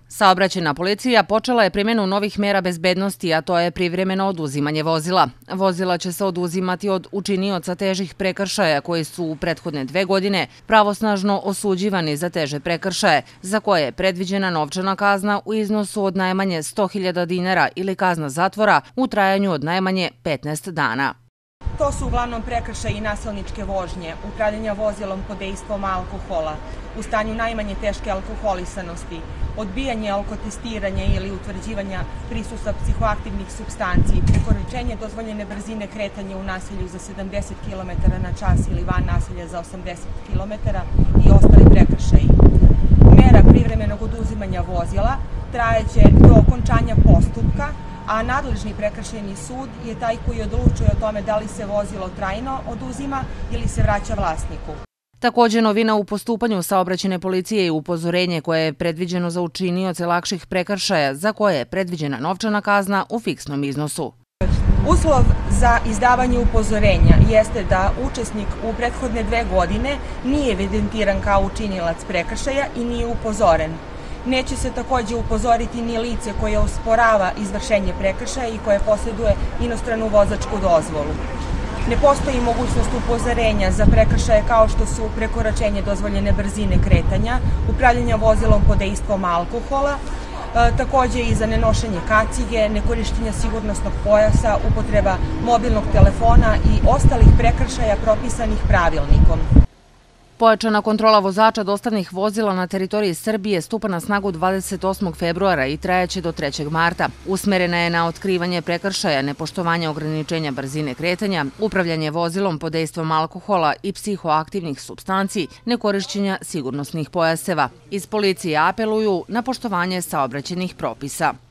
Saobraćajna policija počela je primjenu novih mera bezbednosti, a to je privremeno oduzimanje vozila. Vozila će se oduzimati od učinioca težih prekršaja koji su u prethodne 2 godine pravosnažno osuđivani za teže prekršaje, za koje je predviđena novčana kazna u iznosu od najmanje 100.000 dinara ili kazna zatvora u trajanju od najmanje 15 dana. To su uglavnom prekršaji nasilničke vožnje, upravljanja vozilom pod dejstvom alkohola, u stanju najmanje teške alkoholisanosti, odbijanje alkotestiranja ili utvrđivanja prisustva psihoaktivnih supstanci, prekoračenje dozvoljene brzine kretanja u naselju za 70 km na čas ili van naselja za 80 km i ostali prekršaji. Mera privremenog oduzimanja vozila trajeće do okončanja postupka, a nadležni prekršajni sud je taj koji odlučuje o tome da li se vozilo trajno oduzima ili se vraća vlasniku. Također novina u postupanju saobraćajne policije je upozorenje koje je predviđeno za učinioce lakših prekršaja za koje je predviđena novčana kazna u fiksnom iznosu. Uslov za izdavanje upozorenja jeste da učesnik u prethodne 2 godine nije evidentiran kao učinilac prekršaja i nije upozoren. Neće se također upozoriti ni lice koje osporava izvršenje prekršaja i koje posjeduje inostranu vozačku dozvolu. Ne postoji mogućnost upozorenja za prekršaje kao što su prekoračenje dozvoljene brzine kretanja, upravljanja vozilom pod dejstvom alkohola, također i za nenošenje kacige, nekorištenja sigurnosnog pojasa, upotreba mobilnog telefona i ostalih prekršaja propisanih pravilnikom. Pojačana kontrola vozača dostavnih vozila na teritoriji Srbije stupa na snagu 28. februara i trajaće do 3. marta. Usmerena je na otkrivanje prekršaja, nepoštovanja ograničenja brzine kretanja, upravljanje vozilom pod dejstvom alkohola i psihoaktivnih supstanci, nekorišćenja sigurnosnih pojaseva. Iz policije apeluju na poštovanje saobraćajnih propisa.